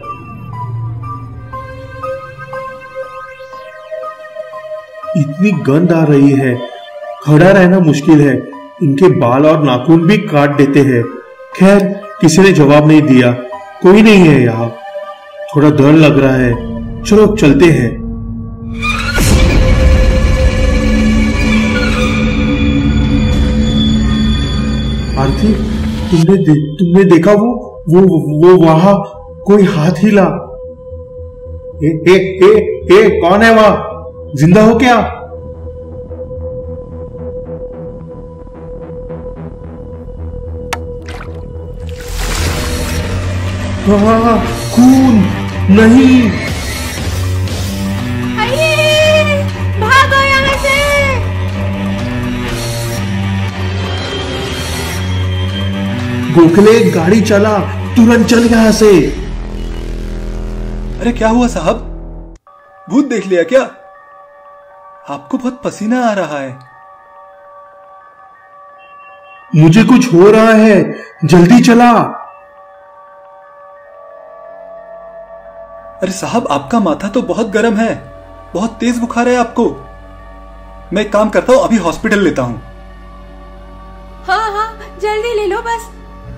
इतनी गंध आ रही है, खड़ा रहना मुश्किल है। इनके बाल और नाखून भी काट देते हैं। खैर, किसी ने जवाब नहीं दिया। कोई नहीं है यहाँ। थोड़ा डर लग रहा है। चलो चलते हैं। आरती, तुमने दे, तुमने देखा वो वो वो वहां कोई हाथ हिला। ए, ए, ए, ए, कौन है वहां? जिंदा हो क्या? हाँ, खून नहीं। भागो यहाँ से। गोखले, गाड़ी चला, तुरंत चल यहाँ से। अरे क्या हुआ साहब? भूत देख लिया क्या? आपको बहुत पसीना आ रहा है। मुझे कुछ हो रहा है, जल्दी चला। अरे साहब, आपका माथा तो बहुत गर्म है, बहुत तेज बुखार है आपको। मैं एक काम करता हूं, अभी हॉस्पिटल लेता हूं। हाँ हाँ, जल्दी ले लो बस।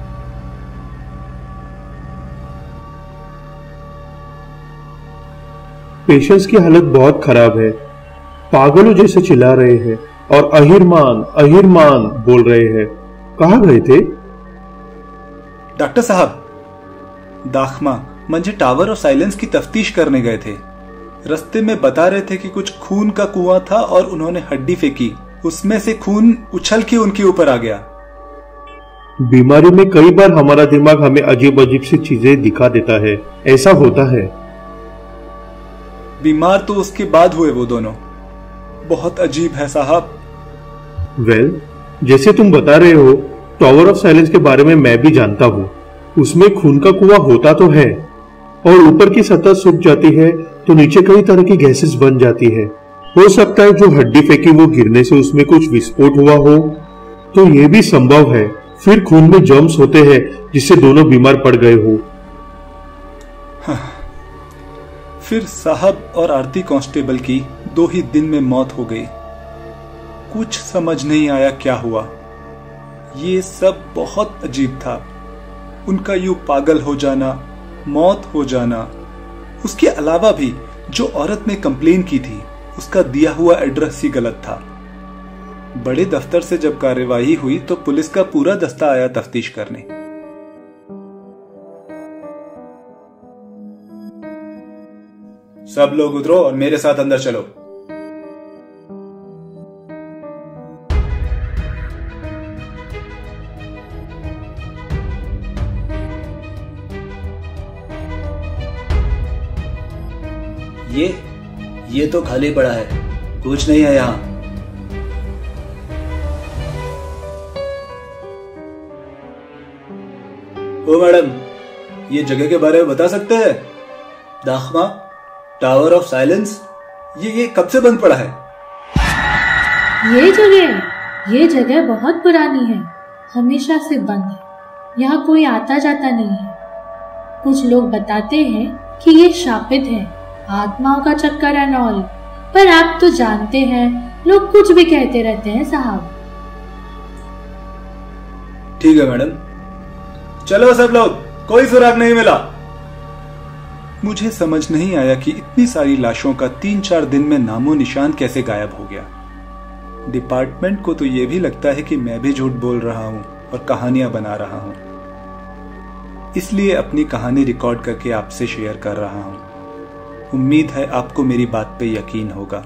पेशेंट्स की हालत बहुत खराब है। पागलों जैसे चिल्ला रहे हैं और अहिरमान अहिरमान बोल रहे हैं। कहाँ गए थे? डॉक्टर साहब, दाखमा मंझे टावर और साइलेंस की तफ्तीश करने गए थे। रास्ते में बता रहे थे कि कुछ खून का कुआं था और उन्होंने हड्डी फेंकी। उसमें से खून उछल के उनके ऊपर आ गया। बीमारी में कई बार हमारा दिमाग हमें अजीब अजीब सी चीजें दिखा देता है। ऐसा होता है। बीमार तो उसके बाद हुए वो दोनों। बहुत अजीब है साहब। वेल, well, जैसे तुम बता रहे हो, टावर ऑफ साइलेंस के बारे में मैं भी जानता हूँ। उसमें खून का कुआं होता तो है, और ऊपर की सतह सूख जाती है तो नीचे कई तरह की गैसेस बन जाती है। हो सकता है जो हड्डी फेंकी वो गिरने से उसमें कुछ विस्फोट हुआ हो, तो ये भी संभव है। फिर खून में जर्म्स होते हैं जिससे दोनों बीमार पड़ गए हो। हाँ। फिर साहब और आरती कांस्टेबल की दो ही दिन में मौत हो गई। कुछ समझ नहीं आया क्या हुआ। ये सब बहुत अजीब था। उनका यूं पागल हो जाना, मौत हो जाना। उसके अलावा भी जो औरत ने कंप्लेन की थी उसका दिया हुआ एड्रेस ही गलत था। बड़े दफ्तर से जब कार्यवाही हुई तो पुलिस का पूरा दस्ता आया तफ्तीश करने। सब लोग उतरो और मेरे साथ अंदर चलो। ये ये तो खाली पड़ा है, कुछ नहीं है यहाँ। ओ मैडम, ये जगह के बारे में बता सकते हैं? दाखमा, टावर ऑफ साइलेंस, ये ये कब से बंद पड़ा है? ये जगह ये जगह बहुत पुरानी है, हमेशा से बंद है। यहाँ कोई आता जाता नहीं है। कुछ लोग बताते हैं कि ये शापित है, आत्माओं का चक्कर है नॉल, पर आप तो जानते हैं लोग कुछ भी कहते रहते हैं साहब। ठीक है मैडम, चलो सब लोग, कोई सुराग नहीं मिला। मुझे समझ नहीं आया कि इतनी सारी लाशों का तीन चार दिन में नामो निशान कैसे गायब हो गया। डिपार्टमेंट को तो यह भी लगता है कि मैं भी झूठ बोल रहा हूं और कहानियां बना रहा हूं, इसलिए अपनी कहानी रिकॉर्ड करके आपसे शेयर कर रहा हूं। उम्मीद है आपको मेरी बात पे यकीन होगा।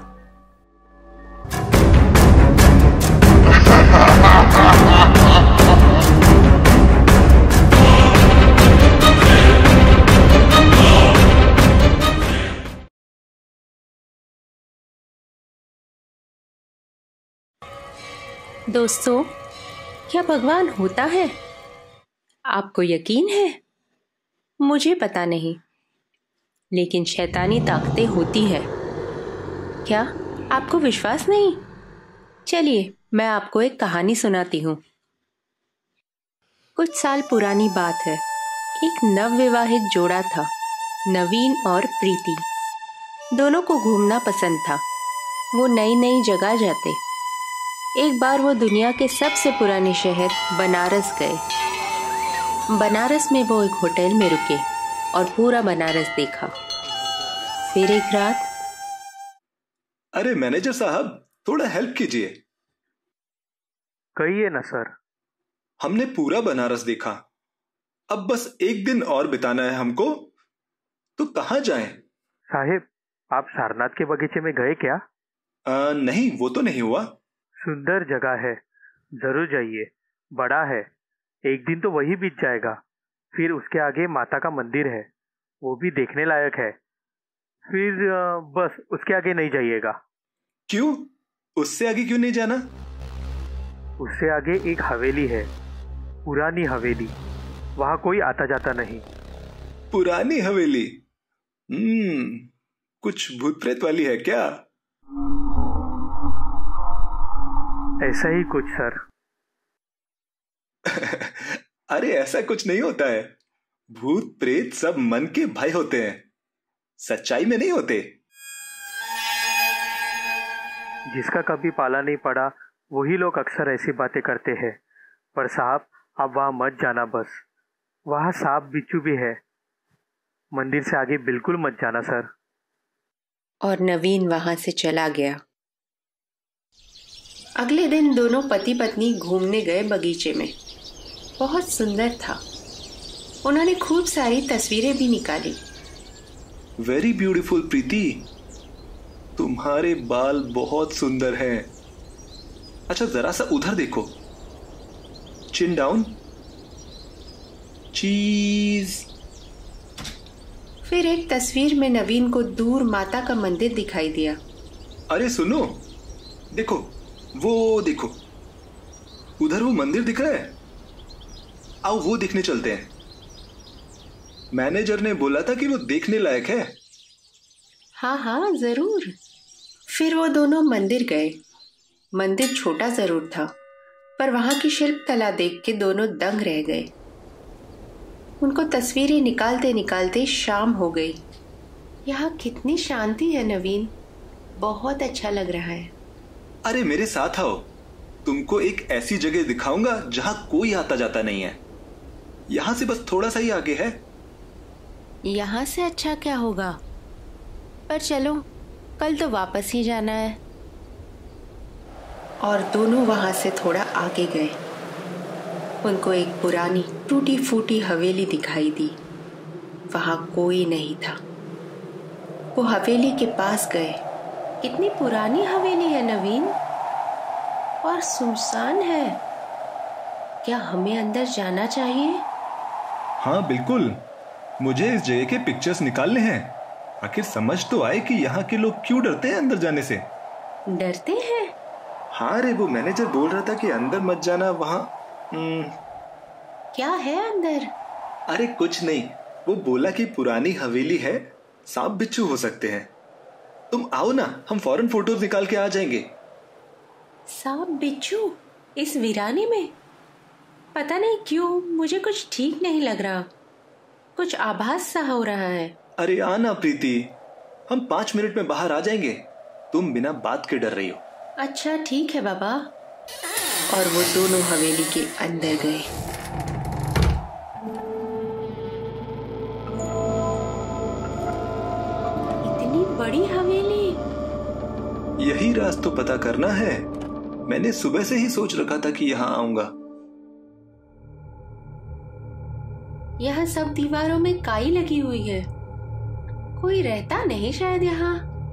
दोस्तों, क्या भगवान होता है? आपको यकीन है? मुझे पता नहीं, लेकिन शैतानी ताकतें होती है। क्या आपको विश्वास नहीं? चलिए मैं आपको एक कहानी सुनाती हूँ। कुछ साल पुरानी बात है। एक नवविवाहित जोड़ा था, नवीन और प्रीति। दोनों को घूमना पसंद था। वो नई नई जगह जाते। एक बार वो दुनिया के सबसे पुराने शहर बनारस गए। बनारस में वो एक होटल में रुके और पूरा बनारस देखा। फिर एक रात, अरे मैनेजर साहब, थोड़ा हेल्प कीजिए। कहिए ना सर। हमने पूरा बनारस देखा, अब बस एक दिन और बिताना है हमको, तो कहाँ जाएं? साहिब, आप सारनाथ के बगीचे में गए क्या? आ, नहीं, वो तो नहीं हुआ। सुंदर जगह है, जरूर जाइए। बड़ा है, एक दिन तो वही बीत जाएगा। फिर उसके आगे माता का मंदिर है, वो भी देखने लायक है। फिर बस उसके आगे नहीं जाइएगा। क्यों? उससे आगे क्यों नहीं जाना? उससे आगे एक हवेली है, पुरानी हवेली। वहां कोई आता जाता नहीं। पुरानी हवेली? हम्म, कुछ भूत प्रेत वाली है क्या? ऐसा ही कुछ सर। अरे ऐसा कुछ नहीं होता है। भूत प्रेत सब मन के भय होते हैं, सच्चाई में नहीं होते। जिसका कभी पाला नहीं पड़ा वही लोग अक्सर ऐसी बातें करते हैं। पर साहब, आप वहां मत जाना बस। वहां सांप बिच्छू भी है। मंदिर से आगे बिल्कुल मत जाना सर। और नवीन वहां से चला गया। अगले दिन दोनों पति पत्नी घूमने गए बगीचे में। बहुत सुंदर था। उन्होंने खूब सारी तस्वीरें भी निकाली। वेरी ब्यूटीफुल प्रीति, तुम्हारे बाल बहुत सुंदर हैं। अच्छा जरा सा उधर देखो, चिन डाउन, चीज। फिर एक तस्वीर में नवीन को दूर माता का मंदिर दिखाई दिया। अरे सुनो, देखो वो देखो, उधर वो मंदिर दिख रहा है। आओ वो देखने चलते हैं। मैनेजर ने बोला था कि वो देखने लायक है। हाँ हाँ जरूर। फिर वो दोनों मंदिर गए। मंदिर छोटा जरूर था, पर वहां की शिल्प कला देख के दोनों दंग रह गए। उनको तस्वीरें निकालते निकालते शाम हो गई। यहाँ कितनी शांति है नवीन, बहुत अच्छा लग रहा है। अरे मेरे साथ आओ, तुमको एक ऐसी जगह दिखाऊंगा जहां कोई आता जाता नहीं है। यहाँ से बस थोड़ा सा ही आगे है। यहाँ से अच्छा क्या होगा, पर चलो कल तो वापस ही जाना है। और दोनों वहां से थोड़ा आगे गए। उनको एक पुरानी टूटी फूटी हवेली दिखाई दी। वहां कोई नहीं था। वो हवेली के पास गए। कितनी पुरानी हवेली है नवीन, और सुनसान है। क्या हमें अंदर जाना चाहिए? हाँ बिल्कुल, मुझे इस जगह के पिक्चर्स निकालने हैं। आखिर समझ तो आए कि यहाँ के लोग क्यों डरते हैं अंदर जाने से। डरते हैं? हाँ रे, वो मैनेजर बोल रहा था कि अंदर मत जाना। वहाँ क्या है अंदर? अरे कुछ नहीं, वो बोला कि पुरानी हवेली है, सांप बिच्छू हो सकते हैं। तुम आओ ना, हम फौरन फोटोज निकाल के आ जाएंगे। सांप बिच्छू इस वीराने में? पता नहीं क्यों मुझे कुछ ठीक नहीं लग रहा। कुछ आभास सा हो रहा है। अरे आना प्रीति, हम पांच मिनट में बाहर आ जाएंगे। तुम बिना बात के डर रही हो। अच्छा ठीक है बाबा। और वो दोनों हवेली के अंदर गए। इतनी बड़ी हवेली। यही राज तो पता करना है। मैंने सुबह से ही सोच रखा था कि यहाँ आऊंगा। यहाँ सब दीवारों में काई लगी हुई है। कोई रहता नहीं शायद यहाँ।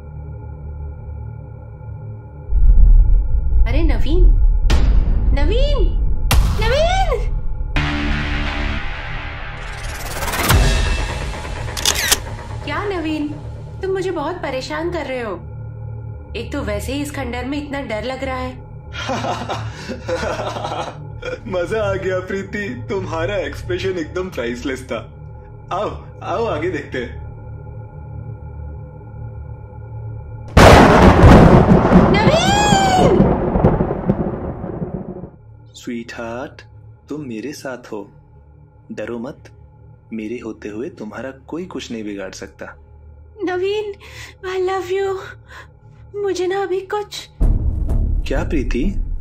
अरे नवीन, नवीन, नवीन! क्या नवीन, तुम मुझे बहुत परेशान कर रहे हो। एक तो वैसे ही इस खंडर में इतना डर लग रहा है। मजा आ गया प्रीति, तुम्हारा एक्सप्रेशन एकदम प्राइसलेस था। आओ आओ आगे देखते हैं। स्वीट हार्ट, तुम मेरे साथ हो, डरो मत। मेरे होते हुए तुम्हारा कोई कुछ नहीं बिगाड़ सकता। Naveen, I love you. मुझे ना अभी कुछ। क्या प्रीति?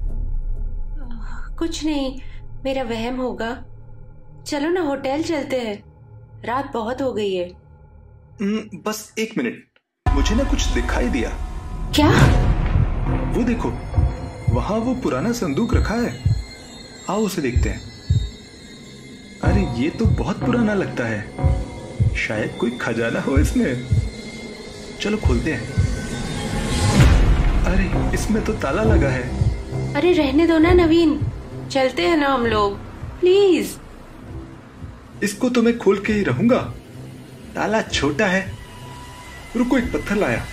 कुछ नहीं, मेरा वहम होगा। चलो ना होटल चलते हैं, रात बहुत हो गई है। बस एक मिनट, मुझे ना कुछ दिखाई दिया। क्या? वो देखो, वहां वो पुराना संदूक रखा है। आओ उसे देखते हैं। अरे ये तो बहुत पुराना लगता है, शायद कोई खजाना हो इसमें। चलो खोलते हैं। अरे इसमें तो ताला लगा है। अरे रहने दो ना नवीन, चलते हैं ना हम लोग, प्लीज। इसको तो मैं खोल के ही रहूंगा, ताला छोटा है। रुको, एक पत्थर लाया,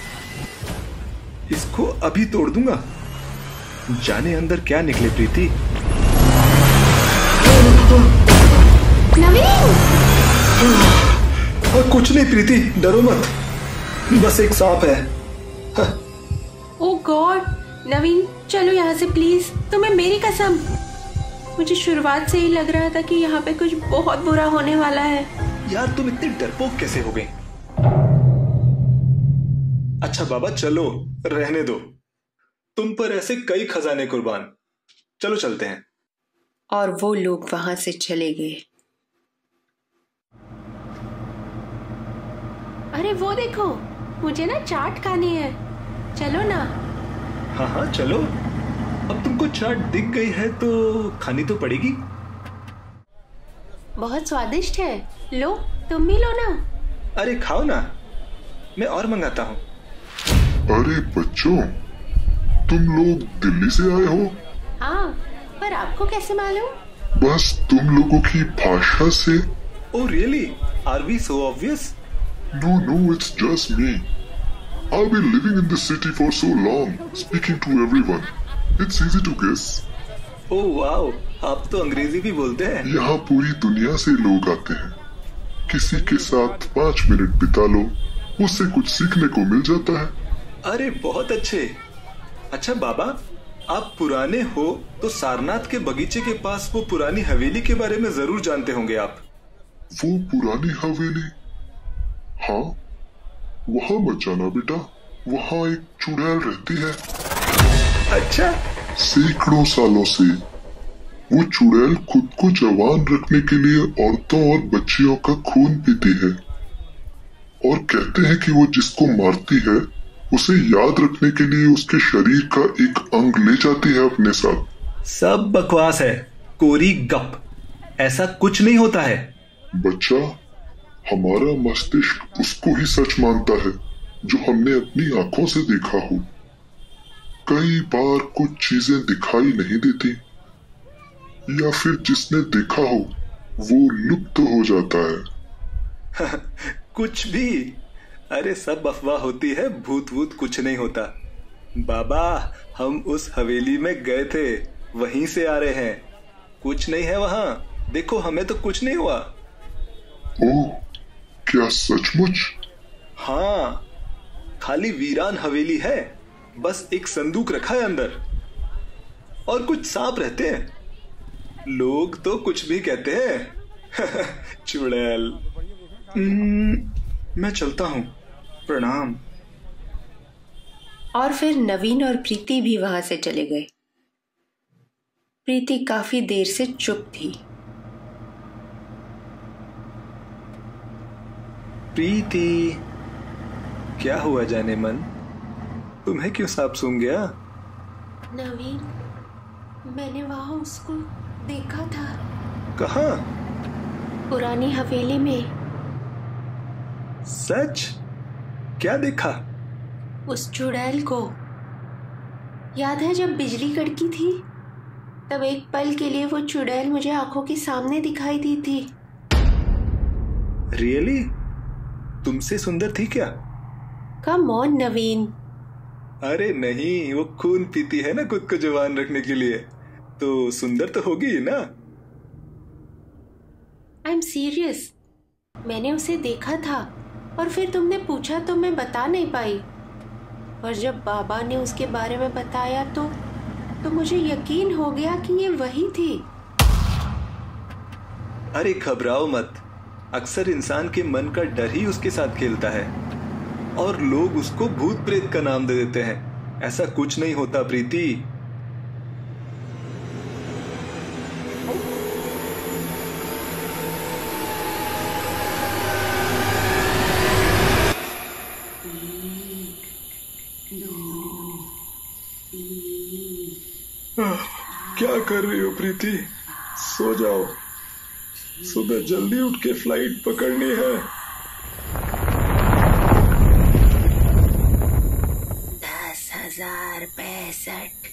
इसको अभी तोड़ दूंगा। जाने अंदर क्या निकले प्रीति। नवीन! कुछ नहीं प्रीति, डरो मत, बस एक सांप है। ओह गॉड, नवीन चलो यहाँ से प्लीज, तुम्हें मेरी कसम। मुझे शुरुआत से ही लग रहा था कि यहाँ पे कुछ बहुत बुरा होने वाला है। यार तुम इतने डरपोक कैसे हो गए? अच्छा बाबा चलो, रहने दो। तुम पर ऐसे कई खजाने कुर्बान। चलो चलते हैं। और वो लोग वहां से चले गए। अरे वो देखो, मुझे ना चाट खानी है, चलो ना। हाँ हाँ चलो। अब तुमको चाट दिख गई है तो खानी तो पड़ेगी। बहुत स्वादिष्ट है, लो तुम भी लो ना। अरे खाओ ना, मैं और मंगाता हूँ। अरे बच्चों, तुम लोग दिल्ली से आए हो? हाँ, पर आपको कैसे मालूम? बस तुम लोगों की भाषा से। Oh really? Are we so obvious? No, no, it's just me. I've been living in this city for so long, speaking to everyone. It's easy to guess. Oh wow, आप तो अंग्रेजी भी बोलते हैं। यहाँ पूरी दुनिया से लोग आते हैं। किसी के साथ पाँच मिनट बिता लो, उससे कुछ सीखने को मिल जाता है। अरे बहुत अच्छे। अच्छा बाबा, आप पुराने हो तो सारनाथ के बगीचे के पास वो पुरानी हवेली के बारे में जरूर जानते होंगे आप। वो पुरानी हवेली? हाँ, वहाँ मत जाना बेटा, वहाँ एक चुड़ैल रहती है। अच्छा? सैकड़ों सालों से वो चुड़ैल खुद को जवान रखने के लिए औरतों और बच्चियों का खून पीती है और कहते हैं कि वो जिसको मारती है उसे याद रखने के लिए उसके शरीर का एक अंग ले जाती है अपने साथ। सब बकवास है, कोरी गप। ऐसा कुछ नहीं होता है। बच्चा, हमारा मस्तिष्क उसको ही सच मानता है जो हमने अपनी आंखों से देखा हो। कई बार कुछ चीजें दिखाई नहीं देती, या फिर जिसने देखा हो वो लुप्त हो जाता है। कुछ भी? अरे सब अफवाह होती है, भूत वूत कुछ नहीं होता। बाबा, हम उस हवेली में गए थे, वहीं से आ रहे हैं। कुछ नहीं है वहां, देखो हमें तो कुछ नहीं हुआ। ओह, क्या सचमुच? हाँ, खाली वीरान हवेली है, बस एक संदूक रखा है अंदर और कुछ सांप रहते हैं। लोग तो कुछ भी कहते हैं। चुड़ैल। मैं चलता हूँ, प्रणाम। और फिर नवीन और प्रीति भी वहां से चले गए। प्रीति काफी देर से चुप थी। प्रीति, क्या हुआ जाने मन? तुम्हें क्यों सांप सूंघ गया? नवीन, मैंने वहां उसको देखा था। कहाँ? पुरानी हवेली में। सच? क्या देखा? उस चुड़ैल को। याद है जब बिजली कड़की थी, तब एक पल के लिए वो चुड़ैल मुझे आंखों के सामने दिखाई दी थी। रियली? तुमसे सुंदर थी क्या? Come on Naveen. अरे नहीं, वो खून पीती है ना खुद को जवान रखने के लिए, तो सुंदर तो होगी ही ना। I am serious. मैंने उसे देखा था और फिर तुमने पूछा तो मैं बता नहीं पाई, और जब बाबा ने उसके बारे में बताया तो तो मुझे यकीन हो गया कि ये वही थी। अरे घबराओ मत, अक्सर इंसान के मन का डर ही उसके साथ खेलता है और लोग उसको भूत प्रेत का नाम दे देते हैं। ऐसा कुछ नहीं होता प्रीति। क्या कर रही हो प्रीति? सो जाओ, सुबह जल्दी उठ के फ्लाइट पकड़नी है। दस हजार पैंसठ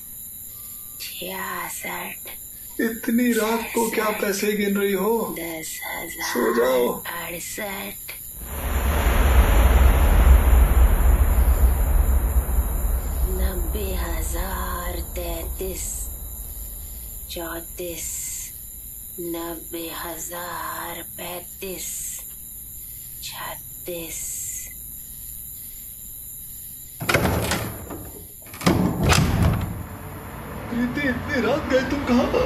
छियासठ। इतनी रात को क्या पैसे गिन रही हो? दस हजार सो जाओ। अड़सठ। नब्बे हजार तैतीस चौतीस। नब्बे हजार पैंतीस छत्तीस। प्रीति, इतनी रात गए तुम कहाँ?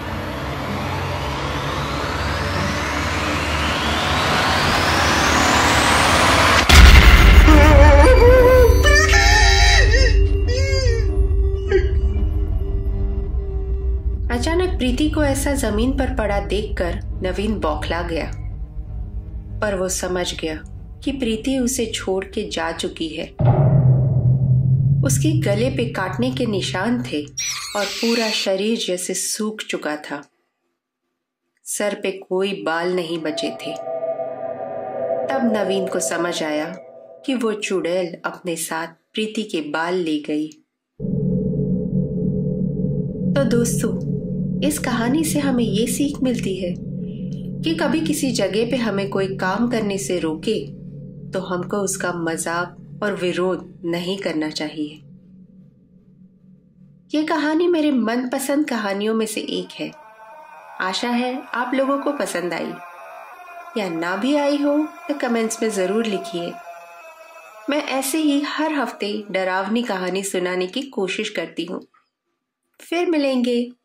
अचानक प्रीति को ऐसा जमीन पर पड़ा देखकर नवीन बौखला गया, पर वो समझ गया कि प्रीति उसे छोड़ के जा चुकी है। उसके गले पे काटने के निशान थे और पूरा शरीर जैसे सूख चुका था। सर पे कोई बाल नहीं बचे थे। तब नवीन को समझ आया कि वो चुड़ैल अपने साथ प्रीति के बाल ले गई। तो दोस्तों, इस कहानी से हमें ये सीख मिलती है कि कभी किसी जगह पे हमें कोई काम करने से रोके तो हमको उसका मजाक और विरोध नहीं करना चाहिए। ये कहानी मेरे मनपसंद कहानियों में से एक है। आशा है आप लोगों को पसंद आई। या ना भी आई हो तो कमेंट्स में ज़रूर लिखिए। मैं ऐसे ही हर हफ्ते डरावनी कहानी सुनाने की कोशिश करती हूँ। फिर मिलेंगे।